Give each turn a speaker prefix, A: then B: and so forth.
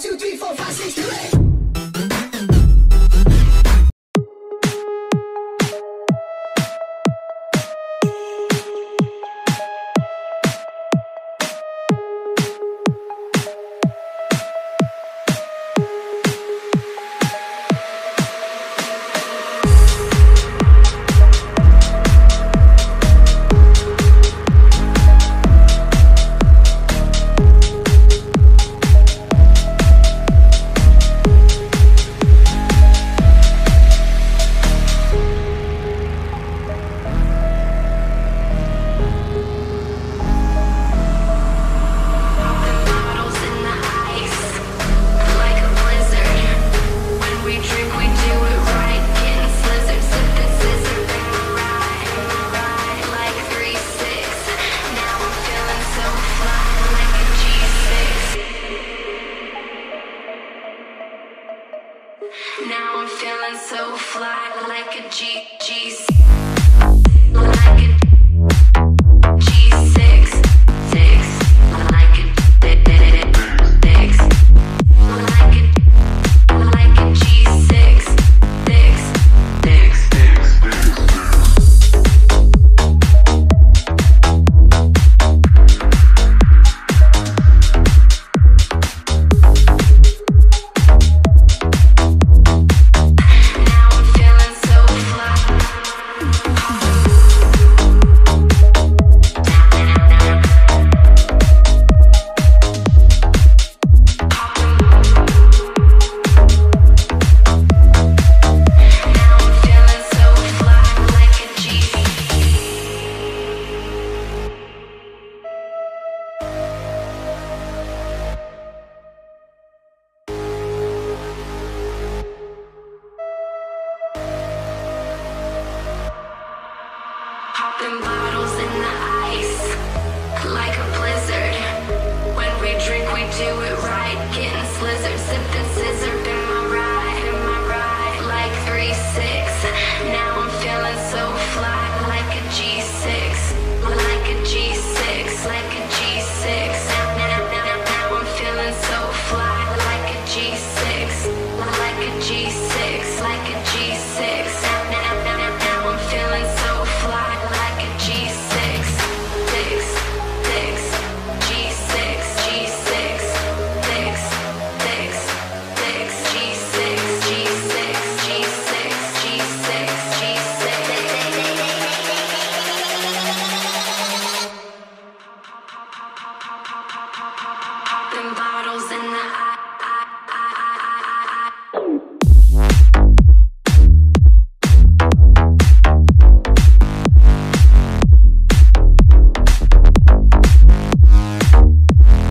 A: 2, 3, 4, 5, 6, 7.
B: Now I'm feeling so fly like a G6, like a G6, 6, like a 6, like a G6, 6, 6. Popping bottles in the ice, like a blizzard. When we drink, we do it right. Getting slizzard, sipping scissor. Been my ride, like 3-6. Now I'm feeling so fly, like a G6, like a G6, like a G6. Now I'm feeling so fly, like a G6, like a G6, like a G6. Now I'm feeling so fly. G6, 6, 6, G6, G6, 6, 6, 6, G6, G6, G6, G6, G6. Popping bottles in the